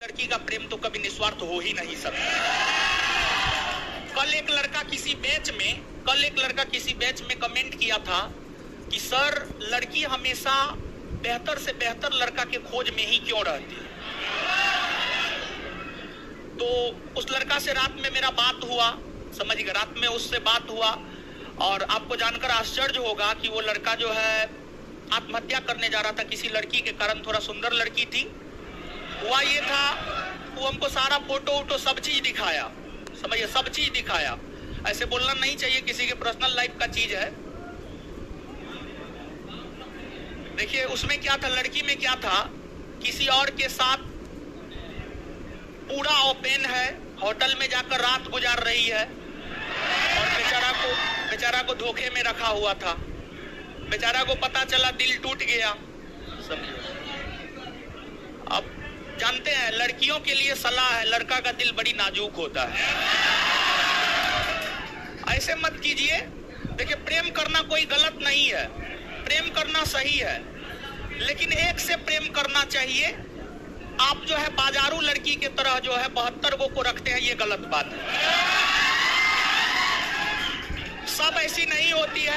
लड़की का प्रेम तो कभी निस्वार्थ हो ही नहीं सकता। कल एक लड़का किसी बैच में कमेंट किया था कि सर, लड़की हमेशा बेहतर से बेहतर लड़का के खोज में ही क्यों रहती है। तो उस लड़का से रात में मेरा बात हुआ, समझिए, रात में उससे बात हुआ और आपको जानकर आश्चर्य होगा कि वो लड़का जो है आत्महत्या करने जा रहा था किसी लड़की के कारण। थोड़ा सुंदर लड़की थी। हुआ ये था, वो हमको सारा फोटो सब चीज दिखाया, समझिए, सब चीज दिखाया। ऐसे बोलना नहीं चाहिए, किसी के पर्सनल लाइफ का चीज है। देखिए उसमें क्या था, लड़की में क्या था, किसी और के साथ पूरा ओपन है, होटल में जाकर रात गुजार रही है और बेचारा को धोखे में रखा हुआ था। बेचारा को पता चला, दिल टूट गया। अब जानते हैं, लड़कियों के लिए सलाह है, लड़का का दिल बड़ी नाजुक होता है, ऐसे मत कीजिए। देखिए प्रेम करना कोई गलत नहीं है, प्रेम करना सही है, लेकिन एक से प्रेम करना चाहिए। आप जो है बाजारू लड़की के तरह जो है 72 को रखते हैं, ये गलत बात है। सब ऐसी नहीं होती है,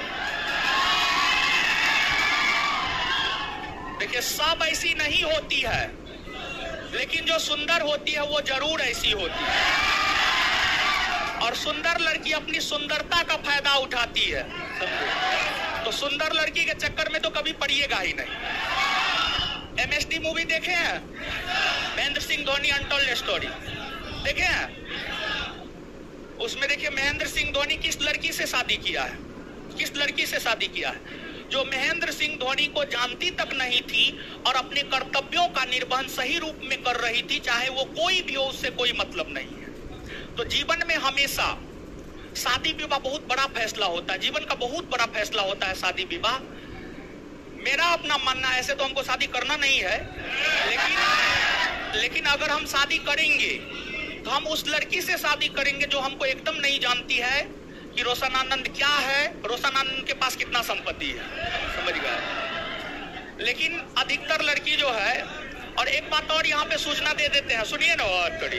देखिए सब ऐसी नहीं होती है, लेकिन जो सुंदर होती है वो जरूर ऐसी होती है। और सुंदर लड़की अपनी सुंदरता का फायदा उठाती है, तो सुंदर लड़की के चक्कर में तो कभी पड़िएगा ही नहीं। MSD मूवी देखे हैं, महेंद्र सिंह धोनी अनटोल्ड स्टोरी देखे हैं? उसमें देखिए महेंद्र सिंह धोनी किस लड़की से शादी किया है, किस लड़की से शादी किया है, जो महेंद्र सिंह धोनी को जानती तक नहीं थी और अपने कर्तव्यों का निर्वहन सही रूप में कर रही थी, चाहे वो कोई भी हो, उससे कोई मतलब नहीं है। तो जीवन में हमेशा शादी विवाह बहुत बड़ा फैसला होता है, जीवन का बहुत बड़ा फैसला होता है शादी विवाह। मेरा अपना मानना है, ऐसे तो हमको शादी करना नहीं है, लेकिन अगर हम शादी करेंगे तो हम उस लड़की से शादी करेंगे जो हमको एकदम नहीं जानती है कि रोशन आनंद क्या है, रोशन आनंद के पास कितना संपत्ति है, समझ गए। लेकिन अधिकतर लड़की जो है, और एक बात और यहाँ पे सूचना दे देते हैं, सुनिए ना, और कड़ी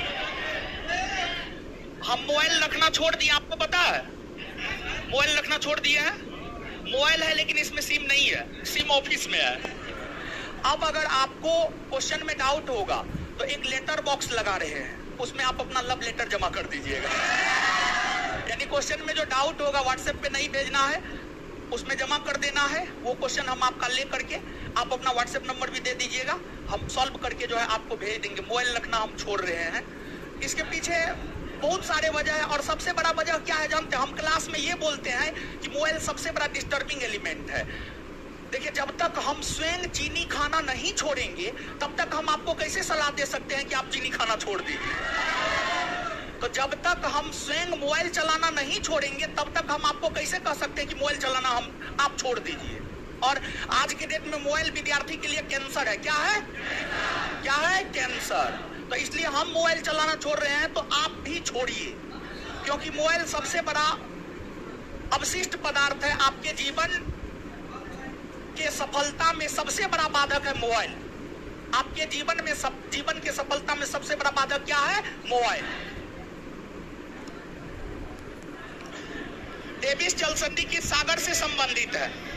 हम मोबाइल रखना छोड़ दिए, आपको पता है मोबाइल रखना छोड़ दिए हैं। मोबाइल है लेकिन इसमें सिम नहीं है, सिम ऑफिस में है। अब अगर आपको क्वेश्चन में डाउट होगा तो एक लेटर बॉक्स लगा रहे हैं, उसमें आप अपना लव लेटर जमा कर दीजिएगा। यानी क्वेश्चन में जो डाउट होगा व्हाट्सएप पे नहीं भेजना है, उसमें जमा कर देना है। वो क्वेश्चन हम आपका ले करके आप अपना व्हाट्सएप नंबर भी दे दीजिएगा, हम सॉल्व करके जो है आपको भेज देंगे। मोबाइल रखना हम छोड़ रहे हैं, इसके पीछे बहुत सारे वजह है। और सबसे बड़ा वजह क्या है जानते हैं? हम क्लास में ये बोलते हैं कि मोबाइल सबसे बड़ा डिस्टर्बिंग एलिमेंट है। देखिए जब तक हम स्वयं चीनी खाना नहीं छोड़ेंगे तब तक हम आपको कैसे सलाह दे सकते हैं कि आप चीनी खाना छोड़ दीजिए। तो जब तक हम स्वयं मोबाइल चलाना नहीं छोड़ेंगे तब तक हम आपको कैसे कह सकते हैं कि मोबाइल चलाना आप छोड़ दीजिए। और आज के डेट में मोबाइल विद्यार्थी के लिए कैंसर है। क्या है? क्या है? कैंसर। तो इसलिए हम मोबाइल चलाना छोड़ रहे हैं, तो आप भी छोड़िए, क्योंकि मोबाइल सबसे बड़ा अवशिष्ट पदार्थ है। आपके जीवन के सफलता में सबसे बड़ा बाधक है मोबाइल। आपके जीवन के सफलता में सबसे बड़ा बाधक क्या है? मोबाइल। डेविस जलसंधि की सागर से संबंधित है।